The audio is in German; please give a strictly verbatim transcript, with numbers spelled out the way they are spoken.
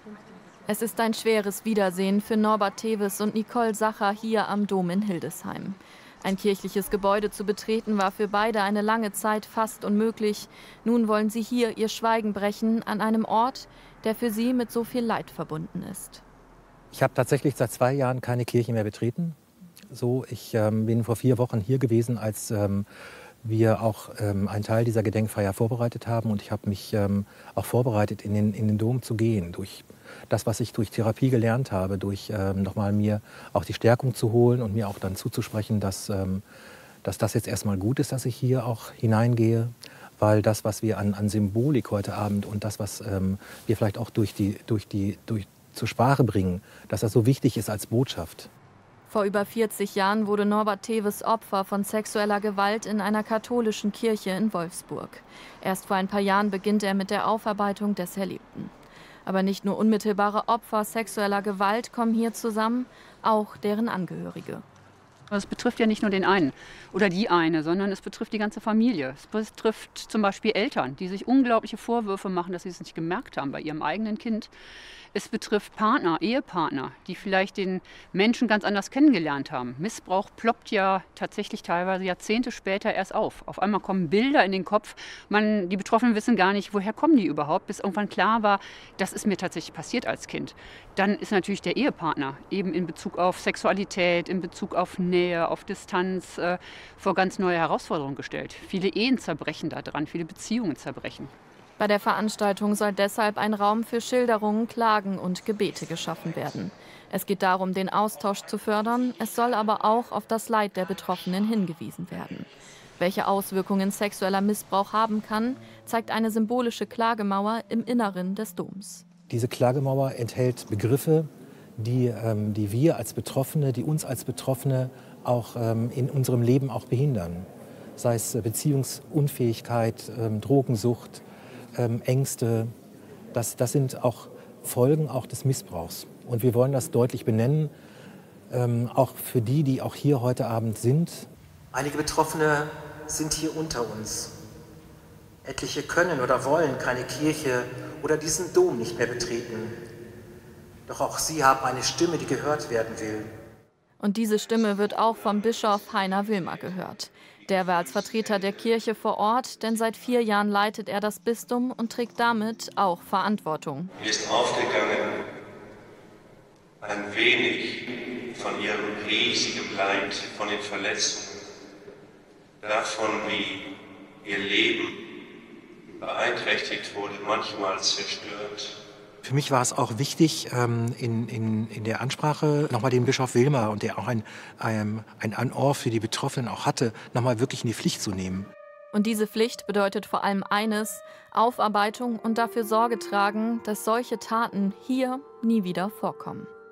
Es ist ein schweres Wiedersehen für Norbert Teves und Nicole Sacher hier am Dom in Hildesheim. Ein kirchliches Gebäude zu betreten war für beide eine lange Zeit fast unmöglich. Nun wollen sie hier ihr Schweigen brechen an einem Ort, der für sie mit so viel Leid verbunden ist. Ich habe tatsächlich seit zwei Jahren keine Kirche mehr betreten. So, ich ähm, bin vor vier Wochen hier gewesen, als ähm, wir auch ähm, einen Teil dieser Gedenkfeier vorbereitet haben. Und ich habe mich ähm, auch vorbereitet, in den, in den Dom zu gehen. Durch das, was ich durch Therapie gelernt habe, durch ähm, nochmal mir auch die Stärkung zu holen und mir auch dann zuzusprechen, dass, ähm, dass das jetzt erstmal gut ist, dass ich hier auch hineingehe. Weil das, was wir an, an Symbolik heute Abend und das, was ähm, wir vielleicht auch durch die, durch die, durch, zur Sprache bringen, dass das so wichtig ist als Botschaft. Vor über vierzig Jahren wurde Norbert Teves Opfer von sexueller Gewalt in einer katholischen Kirche in Wolfsburg. Erst vor ein paar Jahren beginnt er mit der Aufarbeitung des Erlebten. Aber nicht nur unmittelbare Opfer sexueller Gewalt kommen hier zusammen, auch deren Angehörige. Es betrifft ja nicht nur den einen oder die eine, sondern es betrifft die ganze Familie. Es betrifft zum Beispiel Eltern, die sich unglaubliche Vorwürfe machen, dass sie es nicht gemerkt haben bei ihrem eigenen Kind. Es betrifft Partner, Ehepartner, die vielleicht den Menschen ganz anders kennengelernt haben. Missbrauch ploppt ja tatsächlich teilweise Jahrzehnte später erst auf. Auf einmal kommen Bilder in den Kopf. Man, die Betroffenen wissen gar nicht, woher kommen die überhaupt, bis irgendwann klar war, das ist mir tatsächlich passiert als Kind. Dann ist natürlich der Ehepartner eben in Bezug auf Sexualität, in Bezug auf Nähe, auf Distanz äh, vor ganz neue Herausforderungen gestellt. Viele Ehen zerbrechen daran, viele Beziehungen zerbrechen. Bei der Veranstaltung soll deshalb ein Raum für Schilderungen, Klagen und Gebete geschaffen werden. Es geht darum, den Austausch zu fördern, es soll aber auch auf das Leid der Betroffenen hingewiesen werden. Welche Auswirkungen sexueller Missbrauch haben kann, zeigt eine symbolische Klagemauer im Inneren des Doms. Diese Klagemauer enthält Begriffe, die, ähm, die wir als Betroffene, die uns als Betroffene auch ähm, in unserem Leben auch behindern. Sei es Beziehungsunfähigkeit, ähm, Drogensucht, ähm, Ängste. Das, das sind auch Folgen auch des Missbrauchs. Und wir wollen das deutlich benennen, ähm, auch für die, die auch hier heute Abend sind. Einige Betroffene sind hier unter uns. Etliche können oder wollen keine Kirche oder diesen Dom nicht mehr betreten. Doch auch sie haben eine Stimme, die gehört werden will. Und diese Stimme wird auch vom Bischof Heiner Wilmer gehört. Der war als Vertreter der Kirche vor Ort, denn seit vier Jahren leitet er das Bistum und trägt damit auch Verantwortung. Mir ist aufgegangen, ein wenig von ihrem riesigen Leid, von den Verletzungen, davon, wie ihr Leben beeinträchtigt wurde, manchmal zerstört. Für mich war es auch wichtig, ähm, in, in, in der Ansprache nochmal den Bischof Wilmer, und der auch ein, ein, ein Ohr für die Betroffenen auch hatte, nochmal wirklich in die Pflicht zu nehmen. Und diese Pflicht bedeutet vor allem eines: Aufarbeitung und dafür Sorge tragen, dass solche Taten hier nie wieder vorkommen.